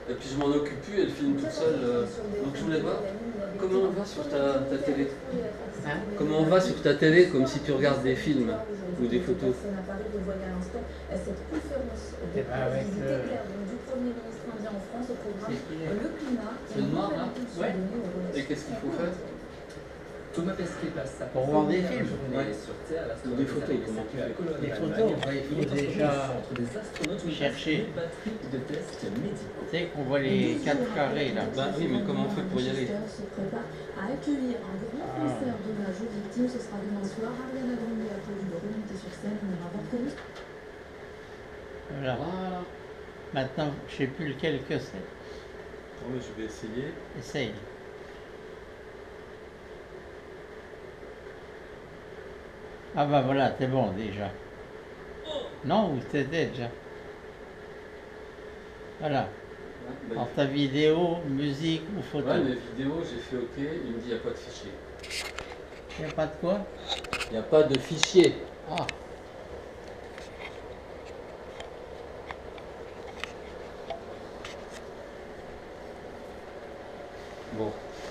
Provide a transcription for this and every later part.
Et puis je m'en occupe plus, elle filme toute seule. Donc je voulais voir comment on va sur ta télé. Hein? Comment on va sur ta télé, comme si tu regardes des films ou des photos. Eh ben avec C'est le noir là. Ouais. Et qu'est-ce qu'il faut faire? Thomas Pesquet passe sa Pour voir des films. journée sur Terre, Ou des photos, comment tu fais? Les photos, il faut déjà chercher. de tests médicaux. Tu sais qu'on voit les 4 carrés là. Bah oui, mais comment on fait pour y aller? Se prépare à accueillir un grand concert d'hommage aux victimes. Ce sera demain soir. Ariana Grande a prévu de remonter sur scène. On ira voir comment. Voilà. Voilà. Maintenant, je sais plus lequel que c'est. Attends, je vais essayer. Essaye. Ah bah voilà, c'est bon déjà. Non, ou c'était déjà. Voilà. Bah, Alors ta vidéo, musique ou photo. ouais, mes vidéos, j'ai fait OK, il me dit il n'y a pas de fichier. Il n'y a pas de quoi? Il n'y a pas de fichier. Ah. Bon.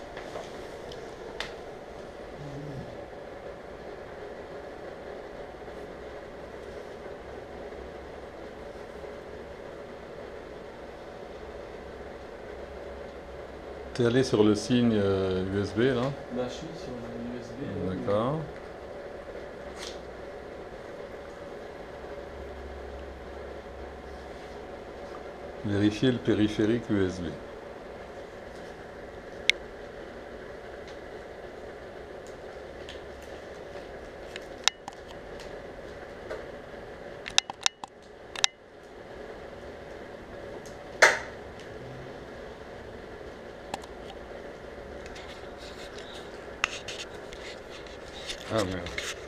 T'es allé sur le signe USB là? Là, je suis sur l'USB. D'accord. Vérifier le périphérique USB. Ah merde.